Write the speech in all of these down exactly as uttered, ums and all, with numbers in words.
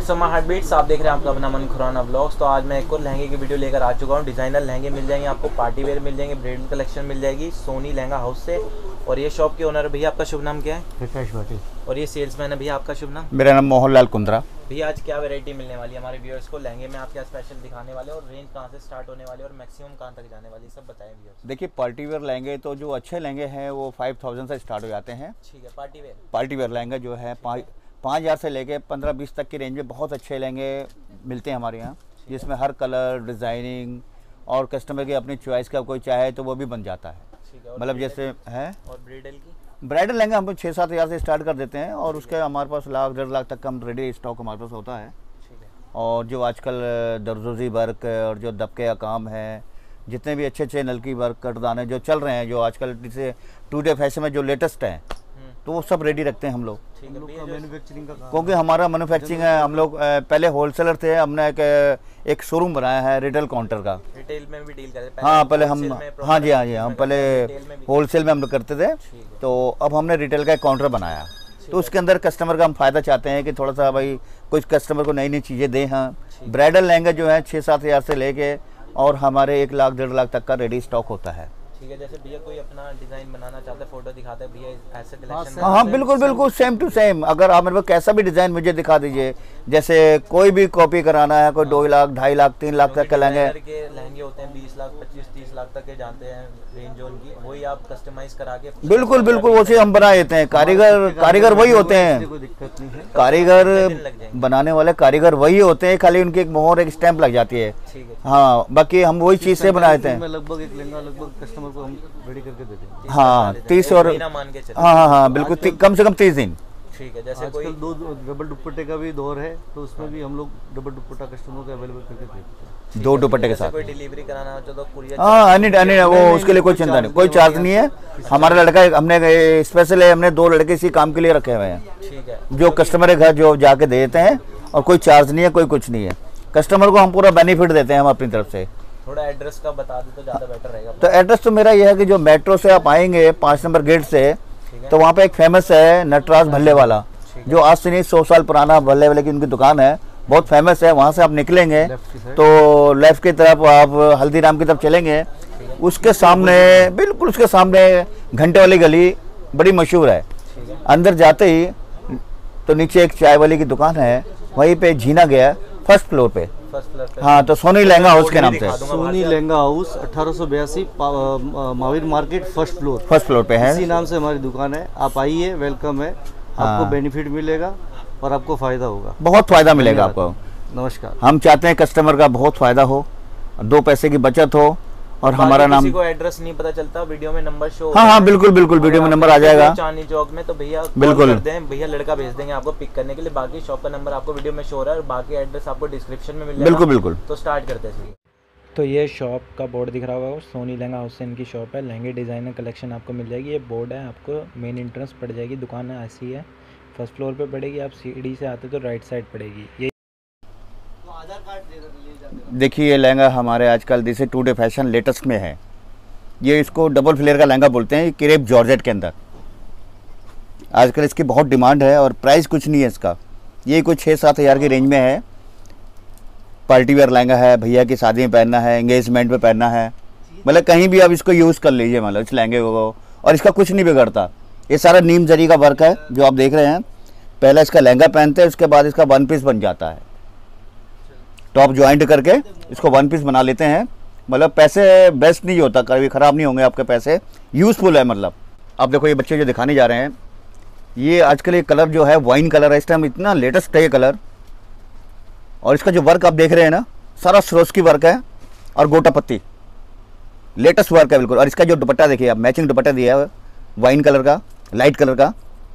Beats of my heart beats, आप देख रहे हैं आपका अपना मन खुराना व्लॉग्स। तो आज मैं एक और लहंगे की वीडियो लेकर आ चुका हूँ। डिज़ाइनर लहंगे मिल जाएंगे आपको, पार्टी वेयर मिल जाएंगे, ब्राइडल कलेक्शन मिल जाएगी सोनी लहंगा हाउस से। और ये शॉप के ओनर भैया, आपका शुभ नाम क्या है? भट्टी। और ये सेल्समैन है भैया, आपका शुभ नाम? मेरा नाम मोहन लाल कुंद्रा। भैया आज क्या वैरायटी मिलने वाली है हमारे व्यूअर्स को? लहंगे में आप क्या स्पेशल दिखाने वाले और रेंज कहाँ से स्टार्ट होने वाली है और मैक्सिमम कहाँ तक जाने वाली, सब बताएं व्यूअर्स। देखिए, पार्टी वेयर लहंगे तो जो अच्छे लहंगे हैं वो फाइव थाउजेंड से स्टार्ट हो जाते हैं। ठीक है, party wear party wear lehenga जो है पाँच पाँच हज़ार से लेके पंद्रह बीस तक की रेंज में बहुत अच्छे लहंगे मिलते हैं हमारे यहाँ, जिसमें हर कलर, डिज़ाइनिंग और कस्टमर की अपनी चॉइस का कोई चाहे तो वो भी बन जाता है। मतलब जैसे है। और ब्राइडल की ब्राइडल लहंगा हम छः सात हज़ार से स्टार्ट कर देते हैं और उसके हमारे पास लाख डेढ़ लाख तक का हम रेडी स्टॉक हमारे पास होता है। और जो आजकल दरजोजी वर्क और जो दबके का काम है, जितने भी अच्छे अच्छे नलकी वर्क कटदाने जो चल रहे हैं, जो आजकल जैसे टू डे फैशन में जो लेटेस्ट हैं, तो वो सब रेडी रखते हैं हम लोग। मैन्युफैक्चरिंग का काम, क्योंकि हमारा मैन्युफैक्चरिंग है। हम लोग पहले होलसेलर थे, हमने एक एक शोरूम बनाया है रिटेल काउंटर का। रिटेल में भी डील करते हैं? हाँ पहले हम हाँ जी हाँ जी हम पहले होलसेल में हम लोग करते थे, तो अब हमने रिटेल का एक काउंटर बनाया। तो उसके अंदर कस्टमर का हम फायदा चाहते हैं कि थोड़ा सा भाई कुछ कस्टमर को नई नई चीज़ें दें। हाँ, ब्राइडल लहंगा जो है छः सात हज़ार से लेके और हमारे एक लाख डेढ़ लाख तक का रेडी स्टॉक होता है। ठीक है, जैसे भैया कोई अपना डिजाइन बनाना चाहता है, फोटो दिखाते हैं भैया ऐसे कलेक्शन? हाँ हाँ बिल्कुल बिल्कुल सेम टू सेम। अगर आप मेरे को कैसा भी डिज़ाइन मुझे दिखा दीजिए, जैसे कोई भी कॉपी कराना है, कोई दो लाख ढाई लाख तीन लाख तक के लहंगे लहंगे होते हैं बीस लाख पच्चीस तीस लाख तक के जानते हैं रेंज उनकी, वही आप कस्टमाइज करा के? बिल्कुल बिल्कुल वो चीज़ हम बना देते हैं। कारीगर कारीगर वही होते हैं, कारीगर बनाने वाले कारीगर वही होते हैं, खाली उनकी एक मोहर एक स्टैंप लग जाती है। हाँ, बाकी हम वही चीज़ से बना देते हैं। लगभग एक लहंगा लगभग कस्टमर को हम रेडी करके देते हैं। हाँ तीस और हाँ हाँ हाँ बिल्कुल कम से कम तीस दिन। ठीक है, जैसे कोई दो डबल दुपट्टे का भी दौर है, तो उसमें भी हम लोग डबल दुपट्टा कस्टमर को अवेलेबल करके देते हैं, दो दुपट्टे के साथ। कोई डिलीवरी कराना हो तो कुरियर? हाँ अनी अनी वो उसके लिए कोई चिंता नहीं, कोई चार्ज नहीं है। हमारा लड़का हमने स्पेशल है, हमने दो लड़के इसी काम के लिए रखे हुए हैं। ठीक है, जो कस्टमर के घर जो जाके देते हैं, और कोई चार्ज नहीं है, कोई कुछ नहीं है। कस्टमर को हम पूरा बेनिफिट देते हैं हम अपनी तरफ से। थोड़ा एड्रेस का बता दो तो ज़्यादा बेटर रहेगा। तो एड्रेस तो मेरा यह है कि जो मेट्रो से आप आएंगे पाँच नंबर गेट से, तो वहाँ पे एक फेमस है नटराज भल्ले वाला, जो आज से नहीं सौ साल पुराना भल्ले वाले की उनकी दुकान है, बहुत फेमस है। वहाँ से आप निकलेंगे तो लेफ्ट की तरफ आप हल्दीराम की तरफ चलेंगे, उसके सामने बिल्कुल उसके सामने घंटे वाली गली बड़ी मशहूर है। अंदर जाते ही तो नीचे एक चाय वाली की दुकान है, वहीं पे जीना गया फर्स्ट फ्लोर पे। हाँ, तो सोनी लहंगा हाउस के नाम से। सोनी लहंगा हाउस अठारह सौ बयासी Mahavir market first floor first floor पे है। इसी नाम से हमारी दुकान है। आप आइए, वेलकम है। हाँ। आपको बेनिफिट मिलेगा और आपको फायदा होगा, बहुत फायदा मिलेगा आपको। नमस्कार। हम चाहते हैं कस्टमर का बहुत फायदा हो, दो पैसे की बचत हो। और हमारा नाम, किसी को एड्रेस नहीं पता चलता, वीडियो में नंबर शो। हाँ हाँ बिल्कुल बिल्कुल वीडियो में नंबर आ जाएगा चांदनी चौक में, तो भैया बिल्कुल कर दें, भैया लड़का भेज देंगे आपको पिक करने के लिए। बाकी शॉप का नंबर आपको वीडियो में शो हो रहा है और बाकी एड्रेस आपको डिस्क्रिप्शन में मिल जाएगा। बिल्कुल बिल्कुल। तो स्टार्ट करते हैं। तो ये शॉप का बोर्ड दिख रहा होगा, सोनी लहंगा हाउस से इनकी शॉप है। लहंगे डिज़ाइनर कलेक्शन आपको मिल जाएगी। ये बोर्ड है, आपको मेन एंट्रेंस पड़ जाएगी। दुकान है ऐसी है, फर्स्ट फ्लोर पे पड़ेगी। आप सीढ़ी से आते तो राइट साइड पड़ेगी। ये देखिए, ये लहंगा हमारे आजकल जैसे टू डे फैशन लेटेस्ट में है। ये इसको डबल फ्लेयर का लहंगा बोलते हैं, क्रेप जॉर्जेट के अंदर। आजकल इसकी बहुत डिमांड है और प्राइस कुछ नहीं है इसका। ये कुछ छः सात हज़ार की रेंज में है। पार्टी वेयर लहंगा है, भैया की शादी में पहनना है, एंगेजमेंट में पहनना है, मतलब कहीं भी आप इसको यूज़ कर लीजिए, मतलब इस लहंगे को। और इसका कुछ नहीं बिगड़ता। ये सारा नीम जरी का वर्क है जो आप देख रहे हैं। पहले इसका लहंगा पहनते हैं, उसके बाद इसका वन पीस बन जाता है। टॉप ज्वाइंट करके इसको वन पीस बना लेते हैं। मतलब पैसे बेस्ट नहीं होता, कभी ख़राब नहीं होंगे आपके पैसे, यूज़फुल है। मतलब आप देखो, ये बच्चे जो दिखाने जा रहे हैं, ये आजकल ये कलर जो है वाइन कलर है, इस टाइम इतना लेटेस्ट है ये कलर। और इसका जो वर्क आप देख रहे हैं ना, सारा सरोस्की वर्क है और गोटा पत्ती लेटेस्ट वर्क है बिल्कुल। और इसका जो दुपट्टा देखिए आप, मैचिंग दुपट्टा दिया है वाइन कलर का, लाइट कलर का,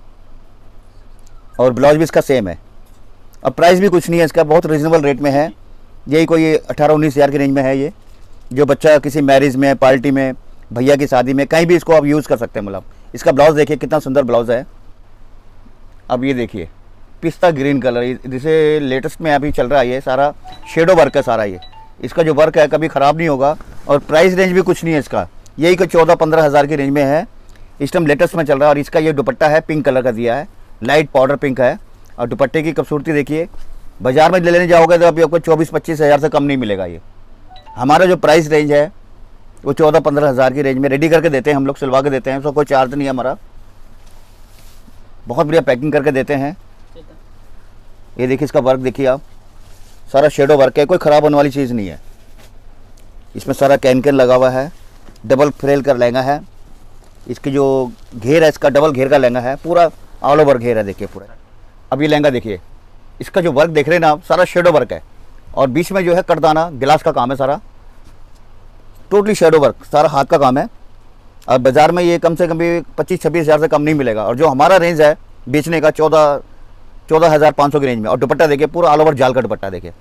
और ब्लाउज भी इसका सेम है। अब प्राइस भी कुछ नहीं है इसका, बहुत रिजनेबल रेट में है। यही कोई अठारह उन्नीस हज़ार की रेंज में है। ये जो बच्चा किसी मैरिज में, पार्टी में, भैया की शादी में, कहीं भी इसको आप यूज़ कर सकते हैं। मतलब इसका ब्लाउज देखिए कितना सुंदर ब्लाउज है। अब ये देखिए पिस्ता ग्रीन कलर, जिसे लेटेस्ट में अभी चल रहा है, ये सारा शेडो वर्क है सारा। ये इसका जो वर्क है कभी ख़राब नहीं होगा। और प्राइस रेंज भी कुछ नहीं है इसका, यही कोई चौदह पंद्रह हज़ार की रेंज में है। इस टाइम लेटेस्ट में चल रहा है। और इसका ये दुपट्टा है पिंक कलर का दिया है, लाइट पाउडर पिंक है। और दुपट्टे की खूबसूरती देखिए, बाज़ार में लेने जाओगे तो अभी आपको चौबीस पच्चीस हज़ार से कम नहीं मिलेगा। ये हमारा जो प्राइस रेंज है वो चौदह पंद्रह हज़ार की रेंज में रेडी करके देते हैं हम लोग, सिलवा के देते हैं, उसका कोई चार्ज नहीं है हमारा। बहुत बढ़िया पैकिंग करके देते हैं। ये देखिए इसका वर्क देखिए आप, सारा शेडो वर्क है, कोई ख़राब होने वाली चीज़ नहीं है। इसमें सारा कैन कैन लगा हुआ है, डबल फ्रेल का लहंगा है। इसकी जो घेर है इसका डबल घेर का लहंगा है, पूरा ऑल ओवर घेर है देखिए पूरा। अब ये लहंगा देखिए, इसका जो वर्क देख रहे हैं ना आप, सारा शेडो वर्क है और बीच में जो है करदाना गिलास का काम है, सारा टोटली शेडो वर्क, सारा हाथ का काम है। और बाज़ार में ये कम से कम भी पच्चीस छब्बीस हज़ार से कम नहीं मिलेगा। और जो हमारा रेंज है बेचने का चौदह चौदह हज़ार पाँच सौ की रेंज में। और दुपट्टा देखिए पूरा ऑल ओवर जाल का दुपट्टा देखिए,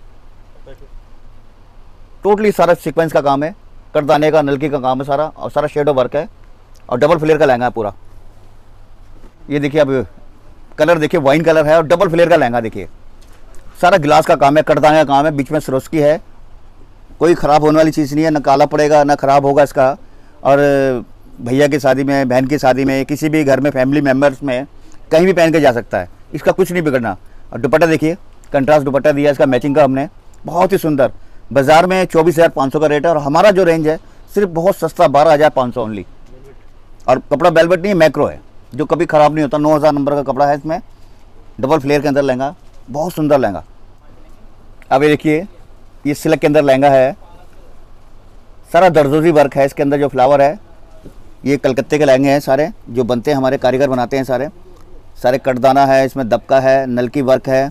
टोटली सारा सीक्वेंस का काम है, करदाने का नलकी का काम है सारा, और सारा शेडो वर्क है और डबल फ्लेयर का लहंगा है पूरा। ये देखिए अब कलर देखिए, वाइन कलर है और डबल फ्लेयर का लहंगा देखिए, सारा गिलास का काम है, करदाने का काम है, बीच में सरोस्की है, कोई ख़राब होने वाली चीज़ नहीं है, ना काला पड़ेगा ना ख़राब होगा इसका। और भैया की शादी में, बहन की शादी में, किसी भी घर में फैमिली मेम्बर्स में कहीं भी पहन के जा सकता है, इसका कुछ नहीं बिगड़ना। और दुपट्टा देखिए, कंट्रास्ट दुपट्टा दिया इसका मैचिंग का हमने, बहुत ही सुंदर। बाज़ार में चौबीस हज़ार पाँच सौ का रेट है और हमारा जो रेंज है सिर्फ बहुत सस्ता बारह हज़ार पाँच सौ ओनली। और कपड़ा वेलवेट नहीं है, मैक्रो है, जो कभी ख़राब नहीं होता। नौ हज़ार नंबर का कपड़ा है इसमें, डबल फ्लेयर के अंदर लहंगा, बहुत सुंदर लहंगा। अब ये देखिए, ये सिल्क के अंदर लहंगा है, सारा दरदोजी वर्क है इसके अंदर। जो फ्लावर है ये कलकत्ते के लहंगे हैं सारे, जो बनते हैं हमारे कारीगर बनाते हैं सारे। सारे कटदाना है इसमें, दबका है, नलकी वर्क है।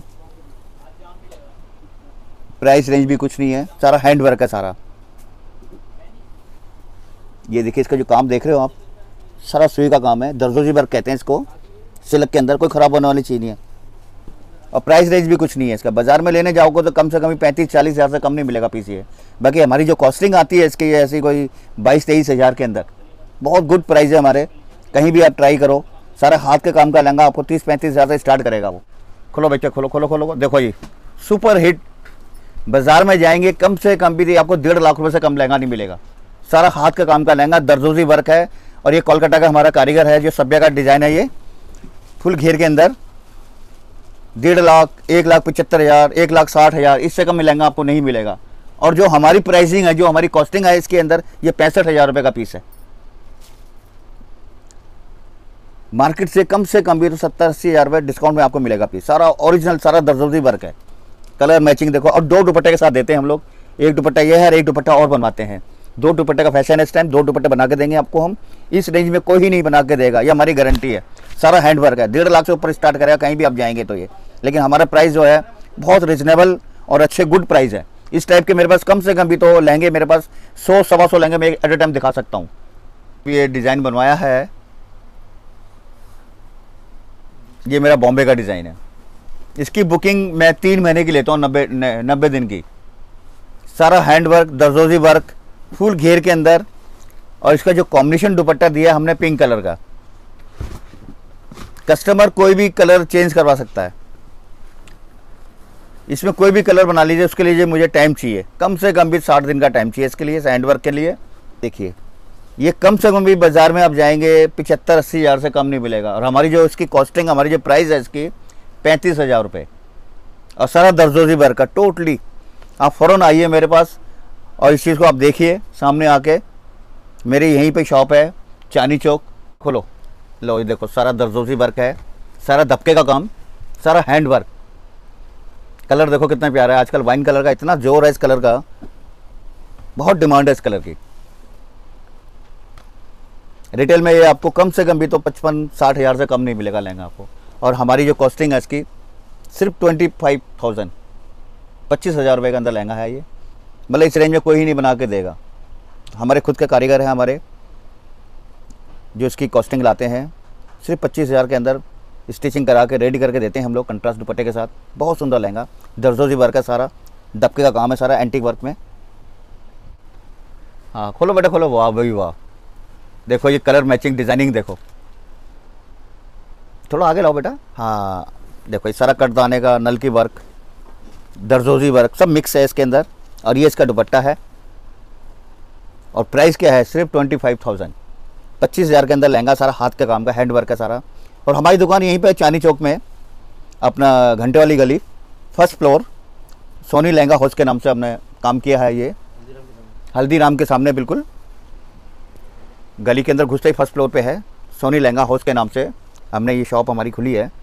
प्राइस रेंज भी कुछ नहीं है, सारा हैंड वर्क है सारा। ये देखिए इसका जो काम देख रहे हो आप, सारा सुई का काम है, दरदोजी वर्क कहते हैं इसको। सिल्क के अंदर कोई ख़राब होने वाली चीज़ नहीं है और प्राइस रेंज भी कुछ नहीं है इसका। बाज़ार में लेने जाओगे तो कम से कम पैंतीस चालीस हज़ार से कम नहीं मिलेगा पीस ये। बाकी हमारी जो कॉस्टिंग आती है इसकी ऐसी कोई बाईस तेईस हज़ार के अंदर, बहुत गुड प्राइस है हमारे। कहीं भी आप ट्राई करो, सारा हाथ के काम का लहंगा आपको तीस पैंतीस हज़ार से स्टार्ट करेगा वो। खोलो बच्चे, खोलो खोलो खोलो, देखो ये सुपर हिट। बाज़ार में जाएंगे कम से कम भी आपको डेढ़ लाख रुपये से कम लहंगा नहीं मिलेगा। सारा हाथ का काम का लहंगा, दरदोजी वर्क है। और ये कोलकाता का हमारा कारीगर है, जो सभ्य का डिज़ाइन है, ये फुल घेर के अंदर डेढ़ लाख, एक लाख पचहत्तर हज़ार, एक लाख साठ हज़ार, इससे कम लहंगा आपको नहीं मिलेगा। और जो हमारी प्राइसिंग है, जो हमारी कॉस्टिंग है इसके अंदर, ये पैंसठ हज़ार रुपये का पीस है। मार्केट से कम से कम भी तो सत्तर अस्सी हज़ार रुपये डिस्काउंट में आपको मिलेगा पीस। सारा ओरिजिनल, सारा दरदोजी वर्क है, कलर मैचिंग देखो। और दो दुपट्टे के साथ देते हैं हम लोग, एक दुपट्टा ये है और एक दुपट्टा और बनवाते हैं। दो दुपट्टे का फैशन है इस टाइम, दो दुपट्टे बना के देंगे आपको हम। इस रेंज में कोई ही नहीं बना के देगा, ये हमारी गारंटी है। सारा हैंड वर्क है, डेढ़ लाख से ऊपर स्टार्ट करेगा कहीं भी आप जाएंगे तो ये। लेकिन हमारा प्राइस जो है बहुत रिजनेबल और अच्छे गुड प्राइस है। इस टाइप के मेरे पास कम से कम भी तो लहंगे मेरे पास सौ सवा सौ लहंगे मैं एट ए टाइम दिखा सकता हूँ। ये डिज़ाइन बनवाया है, ये मेरा बॉम्बे का डिज़ाइन है। इसकी बुकिंग मैं तीन महीने की लेता हूँ, नब्बे नब्बे दिन की। सारा हैंड वर्क, दरदोजी वर्क, फुल घेर के अंदर। और इसका जो कॉम्बिनेशन दुपट्टा दिया हमने पिंक कलर का, कस्टमर कोई भी कलर चेंज करवा सकता है, इसमें कोई भी कलर बना लीजिए। उसके लिए मुझे टाइम चाहिए, कम से कम भी साठ दिन का टाइम चाहिए इसके लिए, इस हैंड वर्क के लिए। देखिए ये कम से कम भी बाज़ार में आप जाएंगे पचहत्तर अस्सी हज़ार से कम नहीं मिलेगा। और हमारी जो इसकी कॉस्टिंग, हमारी जो प्राइस है इसकी पैंतीस हज़ार रुपये। और सारा दरदोजी वर्क का टोटली। आप फ़ौरन आइए मेरे पास और इस चीज़ को आप देखिए सामने आके। मेरे यहीं पे शॉप है, चांदनी चौक। खोलो, लो ये देखो, सारा दरदोजी वर्क है, सारा दबके का काम, सारा हैंड वर्क। कलर देखो कितना प्यारा है, आजकल वाइन कलर का इतना जोर है इस कलर का, बहुत डिमांड है इस कलर की। रिटेल में ये आपको कम से कम भी तो पचपन साठ हज़ार से कम नहीं मिलेगा लहंगा आपको। और हमारी जो कॉस्टिंग है इसकी सिर्फ ट्वेंटी फाइव थाउजेंड, पच्चीस हज़ार रुपये का अंदर लहंगा है ये। मतलब इस रेंज में कोई ही नहीं बना के देगा। हमारे खुद के कारीगर हैं हमारे, जो इसकी कॉस्टिंग लाते हैं। सिर्फ पच्चीस हज़ार के अंदर स्टिचिंग करा के रेडी करके देते हैं हम लोग, कंट्रास्ट दुपट्टे के साथ। बहुत सुंदर लहंगा, दरदोजी वर्क है, सारा दबके का काम है, सारा एंटीक वर्क में। हाँ खोलो बेटा खोलो, वाह भाई वाह। देखो ये कलर मैचिंग डिज़ाइनिंग देखो, थोड़ा आगे लाओ बेटा। हाँ देखो ये सारा कटदाने का, नल की वर्क, दरदोजी वर्क सब मिक्स है इसके अंदर। और ये इसका दुपट्टा है। और प्राइस क्या है, सिर्फ ट्वेंटी फाइव थाउजेंड, पच्चीस हज़ार के अंदर लहंगा, सारा हाथ के काम का, हैंड वर्क है सारा। और हमारी दुकान यहीं पे चांदनी चौक में, अपना घंटे वाली गली, first floor Soni lehenga house के नाम से हमने काम किया है। ये हल्दीराम के सामने बिल्कुल गली के अंदर घुसते ही फर्स्ट फ्लोर पे है, सोनी लहंगा हाउस के नाम से हमने ये शॉप हमारी खुली है।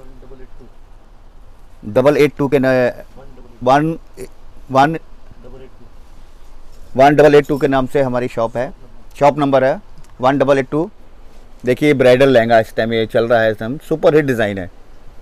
डबल एट टू के न one one one double eight two के नाम से हमारी शॉप है। शॉप नंबर है वन डबल एट टू। देखिए ब्राइडल लहंगा इस टाइम ये चल रहा है, इस टाइम सुपर हिट डिज़ाइन है।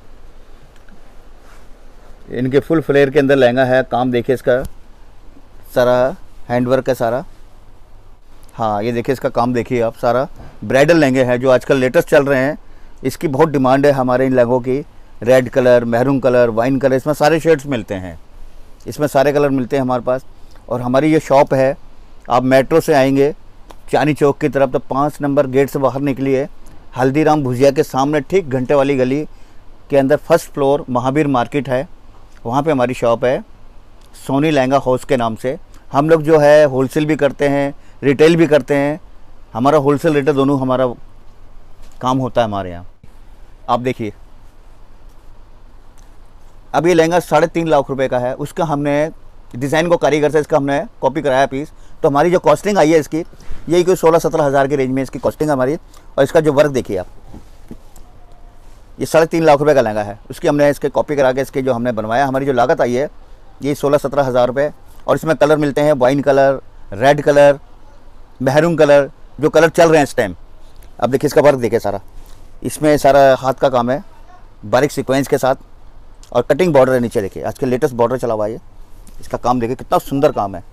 इनके फुल फ्लेयर के अंदर लहंगा है। काम देखिए इसका, सारा हैंडवर्क है सारा। हाँ ये देखिए इसका काम देखिए आप, सारा ब्राइडल लहंगे हैं जो आजकल लेटेस्ट चल रहे हैं। इसकी बहुत डिमांड है हमारे इन लहंगों की। Red colour, maroon colour, wine colour, इसमें सारे शेड्स मिलते हैं, इसमें सारे कलर मिलते हैं हमारे पास। और हमारी ये शॉप है, आप मेट्रो से आएंगे चांदनी चौक की तरफ तो पाँच नंबर गेट से बाहर निकलिए, हल्दीराम भुजिया के सामने ठीक घंटे वाली गली के अंदर फर्स्ट फ्लोर महावीर मार्केट है, वहाँ पे हमारी शॉप है सोनी लहंगा हाउस के नाम से। हम लोग जो है होलसेल भी करते हैं, रिटेल भी करते हैं। हमारा होलसेल रिटेल दोनों हमारा काम होता है हमारे यहाँ। आप देखिए अब ये लहंगा साढ़े तीन लाख रुपए का है, उसका हमने डिज़ाइन को कारीगर से इसका हमने कॉपी कराया पीस। तो हमारी जो कॉस्टिंग आई है इसकी, यही कोई सोलह सत्रह हज़ार के रेंज में इसकी कॉस्टिंग है हमारी। और इसका जो वर्क देखिए आप, ये साढ़े तीन लाख रुपए का लहंगा है, उसकी हमने इसके कॉपी करा के इसके जो हमने बनवाया, हमारी जो लागत आई है ये सोलह सत्रह हज़ार रुपये। और इसमें कलर मिलते हैं wine colour, red colour, maroon colour, जो कलर चल रहे हैं इस टाइम। अब देखिए इसका वर्क देखिए सारा, इसमें सारा हाथ का काम है बारीक सीक्वेंस के साथ, और कटिंग बॉर्डर है नीचे देखिए, आजकल लेटेस्ट बॉर्डर चला हुआ है। इसका काम देखिए कितना सुंदर काम है।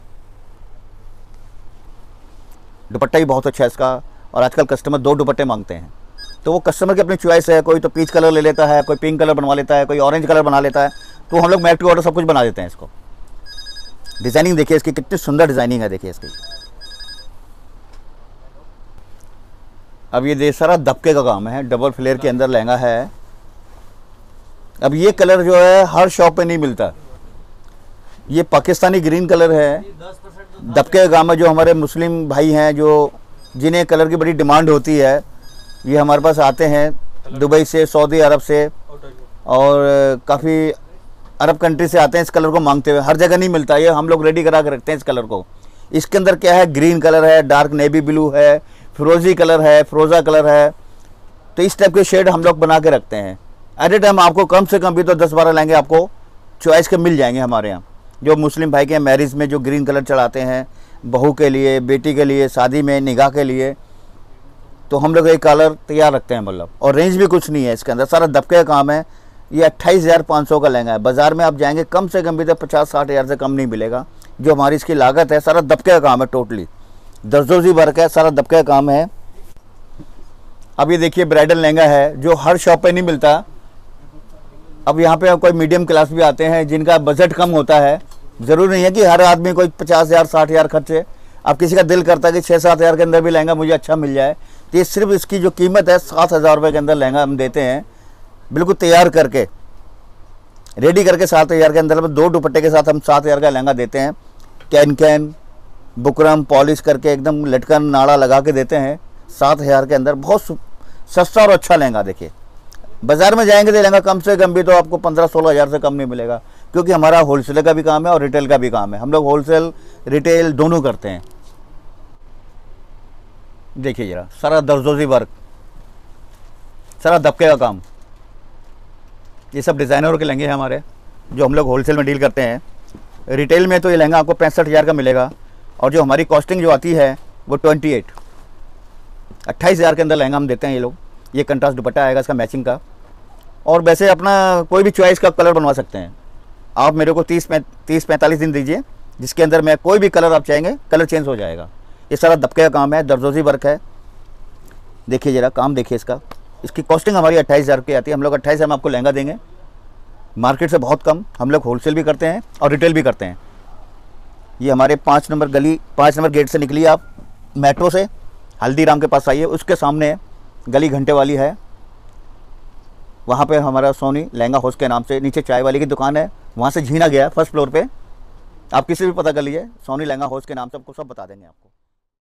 दुपट्टा भी बहुत अच्छा है इसका, और आजकल कस्टमर दो दुपट्टे मांगते हैं, तो वो कस्टमर की अपनी चॉइस है। कोई तो पीच कलर ले लेता है, कोई पिंक कलर बनवा लेता है, कोई ऑरेंज कलर बना लेता है, तो हम लोग मैट टू ऑर्डर सब कुछ बना देते हैं इसको। डिज़ाइनिंग देखिए इसकी कितनी सुंदर डिज़ाइनिंग है, देखिए इसकी। अब ये दे सारा दबके का काम है, डबल फ्लेयर के अंदर लहंगा है। अब ये कलर जो है हर शॉप पे नहीं मिलता, ये पाकिस्तानी ग्रीन कलर है, दबके का काम है। जो हमारे मुस्लिम भाई हैं जो जिन्हें कलर की बड़ी डिमांड होती है, ये हमारे पास आते हैं दुबई से, सऊदी अरब से, और काफ़ी अरब कंट्री से आते हैं इस कलर को मांगते हुए। हर जगह नहीं मिलता, ये हम लोग रेडी करा के रखते हैं इस कलर को। इसके अंदर क्या है, ग्रीन कलर है, डार्क नेवी ब्लू है, फिरोजी कलर है, फिरोज़ा कलर है, तो इस टाइप के शेड हम लोग बना के रखते हैं। एट ए टाइम आपको कम से कम भी तो दस बारह लहंगे आपको चॉइस के मिल जाएंगे हमारे यहाँ। जो मुस्लिम भाई के मैरिज में जो ग्रीन कलर चढ़ाते हैं, बहू के लिए, बेटी के लिए, शादी में, निगाह के लिए, तो हम लोग एक कलर तैयार रखते हैं मतलब। और रेंज भी कुछ नहीं है इसके अंदर, सारा दबके का काम है। ये अट्ठाईस हज़ार पाँच सौ का लहंगा है। बाज़ार में आप जाएंगे कम से कम भी तो पचास साठ हज़ार से कम नहीं मिलेगा। जो हमारी इसकी लागत है, सारा दबके का काम है, टोटली दर्जोजी वर्क है, सारा दबके का काम है। अब ये देखिए ब्राइडल लहंगा है जो हर शॉप पे नहीं मिलता। अब यहाँ पे कोई मीडियम क्लास भी आते हैं जिनका बजट कम होता है। ज़रूरी नहीं है कि हर आदमी कोई पचास हज़ार साठ हज़ार खर्चे। अब किसी का दिल करता है कि छः सात हज़ार के अंदर भी लहंगा मुझे अच्छा मिल जाए, तो ये सिर्फ इसकी जो कीमत है सात हज़ार रुपये के अंदर लहंगा हम देते हैं, बिल्कुल तैयार करके, रेडी करके। सात हज़ार के अंदर दो दुपट्टे के साथ हम सात हज़ार का लहंगा देते हैं। कैन कैन बुकरम पॉलिश करके एकदम लटकन नाड़ा लगा के देते हैं सात हज़ार के अंदर। बहुत सस्ता और अच्छा लहंगा। देखिए बाज़ार में जाएंगे तो लहंगा कम से कम भी तो आपको पंद्रह सोलह हज़ार से कम नहीं मिलेगा, क्योंकि हमारा होलसेल का भी काम है और रिटेल का भी काम है। हम लोग होलसेल रिटेल दोनों करते हैं। देखिए जरा सारा दर्जोजी वर्क, सारा दबके का काम, ये सब डिज़ाइनर के लहंगे हैं हमारे, जो हम लोग होलसेल में डील करते हैं। रिटेल में तो ये लहंगा आपको पैंसठ हज़ार का मिलेगा, और जो हमारी कॉस्टिंग जो आती है वो ट्वेंटी एट अट्ठाईस हज़ार के अंदर लहंगा हम देते हैं ये लोग। ये कंट्रास्ट दुपट्टा आएगा इसका मैचिंग का। और वैसे अपना कोई भी चॉइस का कलर बनवा सकते हैं आप। मेरे को तीस तीस पैंतालीस दिन दीजिए, जिसके अंदर मैं कोई भी कलर आप चाहेंगे कलर चेंज हो जाएगा। ये सारा दबके का काम है, दर्जोजी वर्क है। देखिए ज़रा काम देखिए इसका। इसकी कॉस्टिंग हमारी अट्ठाईस हज़ार की आती है। हम लोग अट्ठाईस हज़ार में आपको लहंगा देंगे, मार्केट से बहुत कम। हम लोग होलसेल भी करते हैं और रिटेल भी करते हैं। ये हमारे पाँच नंबर गली, पाँच नंबर गेट से निकलिए आप मेट्रो से, हल्दीराम के पास आइए, उसके सामने गली घंटे वाली है, वहाँ पे हमारा सोनी लहंगा हाउस के नाम से नीचे चाय वाली की दुकान है। वहाँ से झीना गया फर्स्ट फ्लोर पे, आप किसी भी पता कर लीजिए, सोनी लहंगा हाउस के नाम से आपको सब बता देंगे आपको।